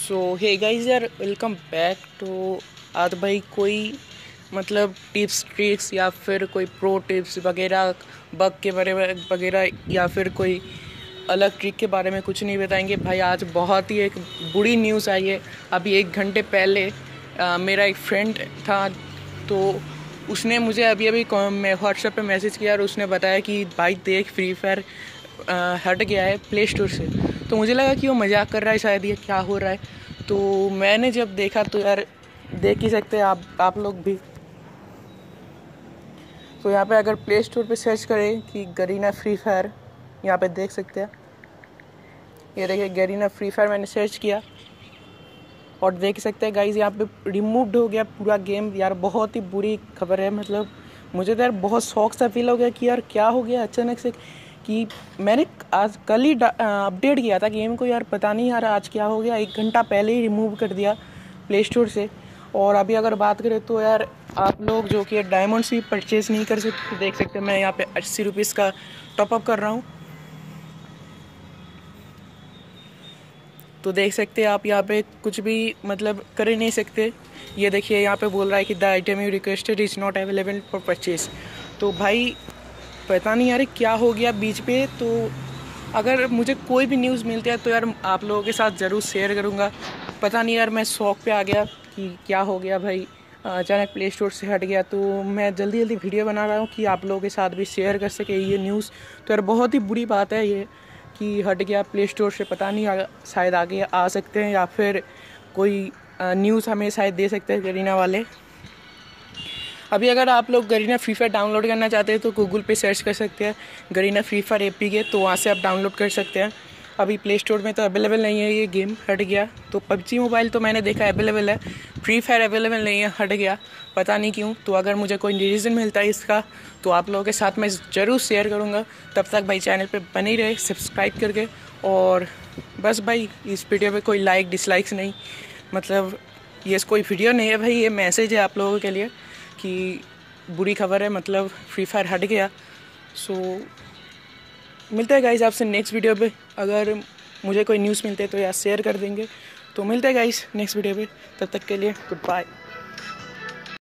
सो hey guys यार, welcome back. तो आज भाई कोई मतलब टिप्स ट्रिक्स या फिर कोई प्रो टिप्स वगैरह बग के बारे में वगैरह या फिर कोई अलग ट्रिक के बारे में कुछ नहीं बताएंगे भाई। आज बहुत ही एक बुरी न्यूज़ आई है। अभी 1 घंटे पहले मेरा एक फ्रेंड था, तो उसने मुझे अभी अभी मैं व्हाट्सएप पे मैसेज किया और उसने बताया कि भाई देख, फ्री फायर हट गया है प्ले स्टोर से। तो मुझे लगा कि वो मजाक कर रहा है, शायद ये क्या हो रहा है। तो मैंने जब देखा तो यार देख ही सकते हैं आप लोग भी। तो यहाँ पे अगर प्ले स्टोर पे सर्च करें कि गरीना फ्री फायर, यहाँ पे देख सकते हैं, ये देखिए गरीना फ्री फायर मैंने सर्च किया और देख सकते हैं गाइज यहाँ पे रिमूव्ड हो गया पूरा गेम। यार बहुत ही बुरी खबर है। मतलब मुझे तो यार बहुत शौक सा फील हो गया कि यार क्या हो गया अचानक से, कि मैंने आज कल ही अपडेट किया था गेम को। यार पता नहीं यार आज क्या हो गया, 1 घंटा पहले ही रिमूव कर दिया प्ले स्टोर से। और अभी अगर बात करें तो यार आप लोग जो कि डायमंड्स भी परचेज़ नहीं कर सकते। देख सकते हैं मैं यहाँ पे 80 रुपीज़ का टॉपअप कर रहा हूँ। तो देख सकते हैं आप यहाँ पे कुछ भी मतलब कर ही नहीं सकते। ये देखिए यहाँ पे बोल रहा है कि the item you requested is not available for purchase. तो भाई पता नहीं यार क्या हो गया बीच पे। तो अगर मुझे कोई भी न्यूज़ मिलती है तो यार आप लोगों के साथ ज़रूर शेयर करूँगा। पता नहीं यार मैं शौक पे आ गया कि क्या हो गया भाई, अचानक प्ले स्टोर से हट गया। तो मैं जल्दी जल्दी वीडियो बना रहा हूँ कि आप लोगों के साथ भी शेयर कर सके ये न्यूज़। तो यार बहुत ही बुरी बात है ये कि हट गया प्ले स्टोर से। पता नहीं शायद आगे आ सकते हैं या फिर कोई न्यूज़ हमें शायद दे सकते हैं गरीना वाले। अभी अगर आप लोग गरीना फ्री फायर डाउनलोड करना चाहते हैं तो गूगल पे सर्च कर सकते हैं गरीना फ्री फायर एपीके, तो वहाँ से आप डाउनलोड कर सकते हैं। अभी प्ले स्टोर में तो अवेलेबल नहीं है, ये गेम हट गया। तो पबजी मोबाइल तो मैंने देखा अवेलेबल है, फ्री फायर अवेलेबल नहीं है, हट गया, पता नहीं क्यों। तो अगर मुझे कोई रीज़न मिलता है इसका तो आप लोगों के साथ मैं ज़रूर शेयर करूँगा। तब तक भाई चैनल पे बने ही रहे सब्सक्राइब करके। और बस भाई इस वीडियो पे कोई लाइक डिसलाइक्स नहीं, मतलब ये कोई वीडियो नहीं है भाई, ये मैसेज है आप लोगों के लिए कि बुरी खबर है, मतलब फ्री फायर हट गया। सो मिलते हैं गाइस आपसे नेक्स्ट वीडियो पे। अगर मुझे कोई न्यूज़ मिलते तो यार शेयर कर देंगे। तो मिलते हैं गाइस नेक्स्ट वीडियो पे, तब तक के लिए गुड बाय।